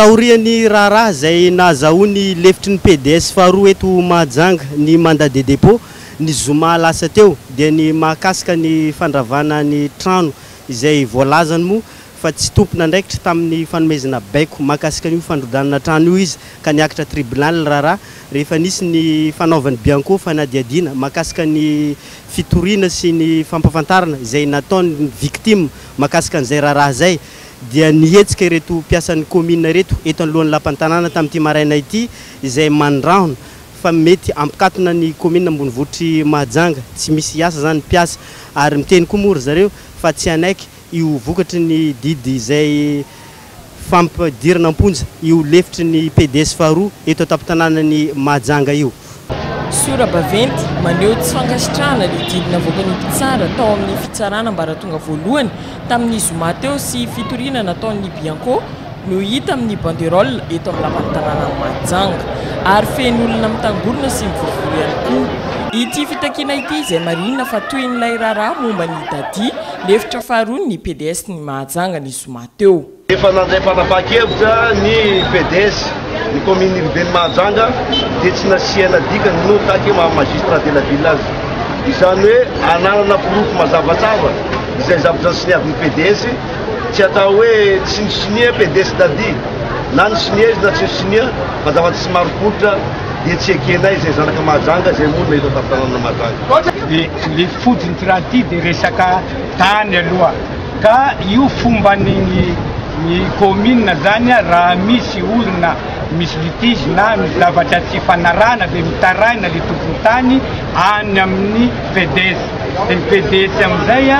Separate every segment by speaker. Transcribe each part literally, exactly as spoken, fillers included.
Speaker 1: taorian'ny raharaha zay nahazahoany lefitry ny P D S faharoa eto Mahajanga ny mandat de dépôt ny zoma lasa teo dia ny mahakasika ny fandravana ny trano izay voalazany mo fa tsy tompona ndraikitra tamin'ny fanomezana baiko mahakasika ny fandrodanana trano io izy ka niakatra tribunal raharaha rehefa nisy ny fanaovany Bianco fanadiadina mahakasika ny fitoriana sy ny fampafantarana izay nataony victime mahakasika an'izay raharaha zay dia nihetsika ireto mpiasan'ny commune reto eto anoloan'ny lapan-tanàna tamin'ity maraina ity izay mandrahona fa mety ampikatona ny commune ambony vohitry Mahajanga tsy misy asa zany mpiasa ary miteny koa moa ry zareo fa tsy anaiky io vokatry ny didy izay fampidirana amponja io lefitry ny P D S faharoa eto atampon-tanànany Mahajanga io.
Speaker 2: Sora Baventy maneho tsy fankasitrahana ny didina voakany mpitsara tao amin'ny fitsarana mbaratonga voalohany tamin'ny zoma teo sy fitoriana nataon'ny Bianco no hita amin'ny banderole eto amin'ny lapan'ny tanàna Mahajanga ary feno olona mitangorona sy mivovory ihany koa. Ity fitakiana ity izay marina fa toy n'ilay raharaha momba ny dadi lefitra faharoa ny P D S ny Mahajanga ny zoma teo.
Speaker 3: Efa nandray fanapahan-kevitra ny P D S ny commune urbaine Mahajanga dia tsy nasiana dikany no taky magistrat de la ville azy. Izany hoe ananana porofo mazavatsava izay zavatra siniavin'ny P D S tsy atao hoe tsy nisinia P D S dadi na nisinia izy na tsy nisinia fa zavatra tsy maropotra dia tsy ekenay izay zanaka Mahajanga izay monina eto tamin'ny Mahajanga.
Speaker 4: Le fotony raha ty dia resaka tany aloha ka io fomban'ny ny commune zany raha misy olona misy litige na misy zavatra tsy fanarahana dia mitarahina le tompony tany any amin'ny P D S. Ny P D S amin'izay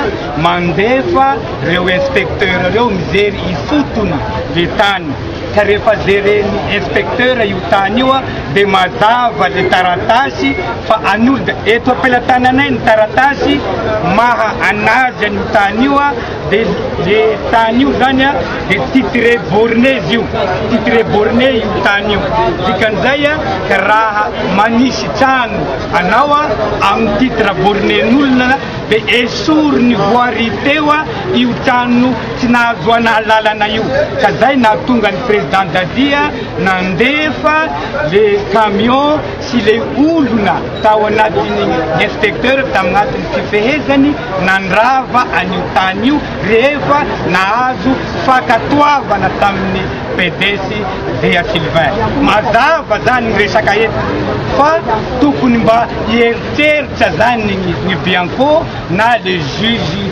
Speaker 4: mandefa reo inspecteur reo mijery ifotony le tany ka rehefa jeren'ny inspecteur io tany io dia mazava le taratasy fa an'olo eto ampelantananay ny taratasy maha anazy an'io tany io dia le tany io zany dia titre borné izy io titre borné io tany io dikan'izay ka raha manisy trano anao amin'ny titre bornén'olona dia esoriny voary teo io trano tsy nahazo anahalalana io ka zay nahatonga ny président dadia nandefa le camion sy le olona tao anatin'ny inspecteur taminatin'ny fifehezany nandrava an'io tany io rehefa nahazo fakatoavana tamin'ny P D S Dea Sylvain. Mazava zany resaka eto fa tokony mba hieritseritra zany ny Bianco na le juge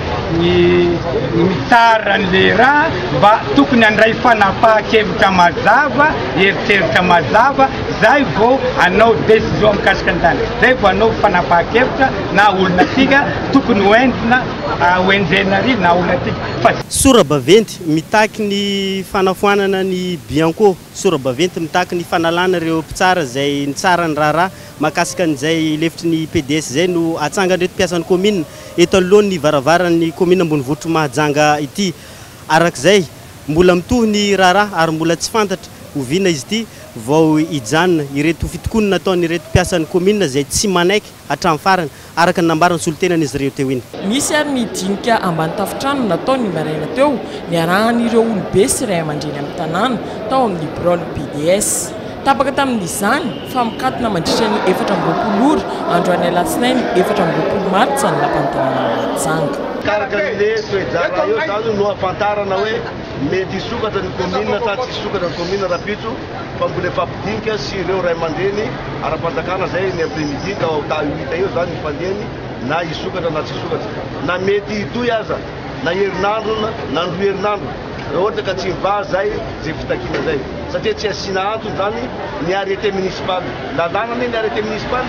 Speaker 4: ny mitsara an'le raha mba tokony andray fanapahan-kevitra mazava heritreritra mazava zay vao anao décision mikasika an'izany zay vao anao fanapahan-kevitra na olona tika tokony hoentina hoenjena ry na olona tika.
Speaker 1: Sora Baventy mitaky ny fanafoanana ny Bianco. Sora Baventy mitaky ny fanalana ireo mpitsara izay nitsara ny raharaha mahakasika an'izay lefitry ny P D S zay no atsangany reto mpiasan'ny commune eto anoloan'ny varavaran'ny commune ambony vohitry Mahajanga ity. Arak'izay mbola mitohy ny raharaha ary mbola tsy fantatra oviana izy ity vao ijanona ireto fitokonana nataony ireto mpiasan'ny commune izay tsy manaiky hatramin'ny farany araka ny nambarany solotenan'izy ireo teo iny.
Speaker 2: Misy ary nidinika ambany tafitrano nataony maraina teo niarahan'ireo olobe sy ray aman-dreny amin'ny tanàna tao amin'ny brol P D S. Tapaka tamin'izany fa mikatona mandritra ny efatra amby roapolo ora androany alatsinainy efatra amby roapolo martsa ny lapan'ny tanàna Mahajanga.
Speaker 3: Karak'ile toejara io zany no afantarana hoe mety hisokatra ny commune sa tsy hisokatra ny commune rapitso fa mbola efa ampidinika sy ireo ray aman-dreny ara-panjakana zay ny après-midi ka huit eo zany mifandehany na hisokatra na tsy hisokatra na mety hitoy aza na herinandro na andro herinandro ohatra ka tsy miva zay zay fitakiana zay satria tsy asina antony zany ny arrêté municipal lalàna ny arrêté municipal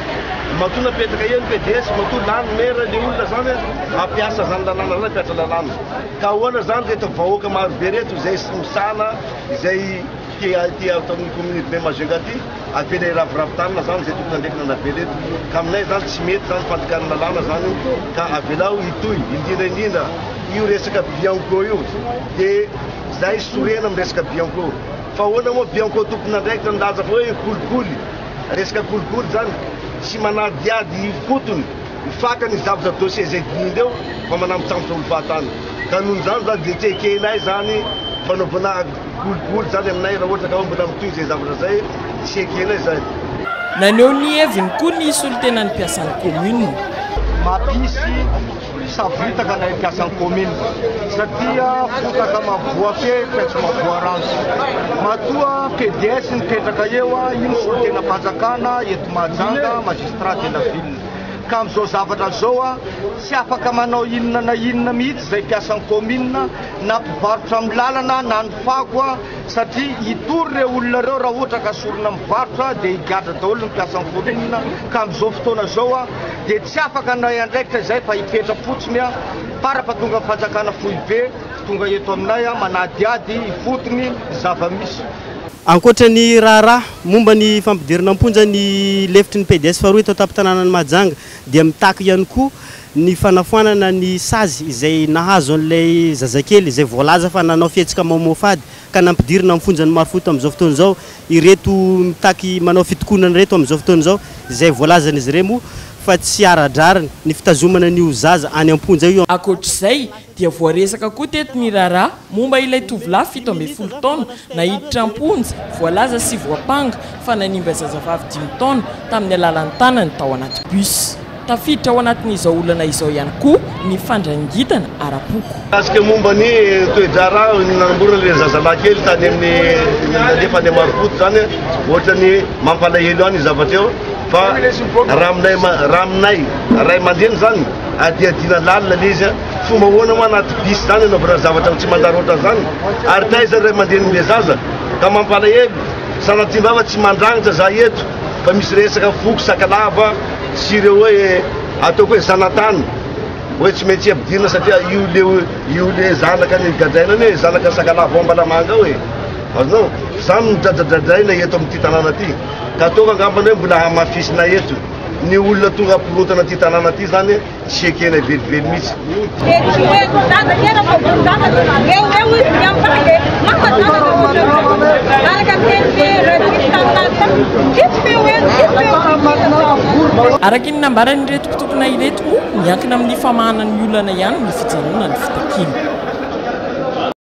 Speaker 3: matoa napetraka eo ny P D S matoa lany mera le olona zany ampiasa zany lalàna zany ampiasa lalàna ka ahoana zany reto vahoaka marobe reto izay misana izay ty atao amin'ny commune be Mahajanga aty avela iraviravin-tanana zany zay tokony andraikina navela eto ka aminay zany tsy mety zany fandekarana lalàna zany ka avelao hitoy indrindra indrindra io resaka Bianco io dia zay sorena amin'ny resaka Bianco fa ahoana moa Bianco tompony andraikitra nilaza fa hoe kolikoly resaka kolikoly zany tsy manadiady fotony ifakany zavatra dossier zay dindreo fa manambisambotra olo fahatany ka noho zany zany dia tsy ekenay zany fanaovana goligolo zany aminay raha ohatra ka hoe mbola mitoy zay zavatra zay tsy ekena zany.
Speaker 2: Naneo ny heviny koa ny solotenany mpiasan'ny commune.
Speaker 5: Mampisy savitaka na mpiasan'ny commune satria fotaka mavoa fe tsy mavoa rano. Matoa P D S nipetraka eo a ino solotena mpanjakana eto Mahajanga magistrat de la ville. Ka amin'izao zavatra zao a tsy afaka manao inona na inona mihitsy zay mpiasan'ny commune na mpivarotra amin'ny lalana na ny fako a satria hitory ireo olona reo raha ohatra ka sorona mivarotra dia higadra daholo ny mpiasan'ny commune. Ka amin'izao fotoana zao a dia tsy afaka na andraikitra zay fa hipetra fotsiny a para-pahatonga ny fanjakana fohy be tonga eto aminay a manadiady hifotony zava-misy.
Speaker 1: Ankoatra ny raharaha momba ny fampidirana amponja ny lefitry ny P D S faharoa eto an-tampon-tanànan'ny Mahajanga dia mitaky ihany koa ny fanafoanana ny sazy izay nahazo an'ilay zazakely izay voalaza fa nanao fihetsika mamofady ka nampidirina amin'ny fonjany marofoto amin'izao fotoana izao ireto mitaky manao fitokonana reto amin'izao fotoana izao izay voalazan'izy ireo moa fa tsy ara-drariny ny fitazomana ny zaza any amponja io.
Speaker 2: Ankoatr'izay dia voaresaka koa teto ny raharaha momba ilay tovolahy fito ambin'ny folo taona nahiditra amponja voalaza sy voapanga fa nanimba zazavavy dimy taona tamin'ny alalan'ny tanany tao anaty bus. Tafiditra ao anatin'izao olana izao ihany koa ny fandrangitana ara-poko.
Speaker 3: Asika momba ny toe-draharaha namborona ilay zazalahy kely tany amin'ny alefa any marofoto zany ohatra ny mampalahelo any zavatra eo fa raha aminay raha aminay ray aman-dreny zany adiadina lalina le izy fomba hoana moa anaty bis zany anaovana zavatra tsy mandary ohatra zany ary taiza ray aman-dreny le zaza ka mampalahelo sanatimbava tsy mandrangitra za eto fa misy resaka foko sakalava sy ireo hoe ataoko hoe zanatany hoe tsy maintsy ampidirina satria io le io le zanaka ny gadraina ny hoe zanaka sakalava ambalamanga hoe azonao zany midradradradraina eto amin'ity tanàna ty ka ataoko angambany hoe mbola hamafisina eto ny olona tonga ampirotana ty tanàna ty zany tsy ekena velively mihitsy.
Speaker 2: Araky ny nambarany ireto mpitokona ireto moa miankina amin'ny famahanan'ny olana ihany ny fijanona ny fitakiana.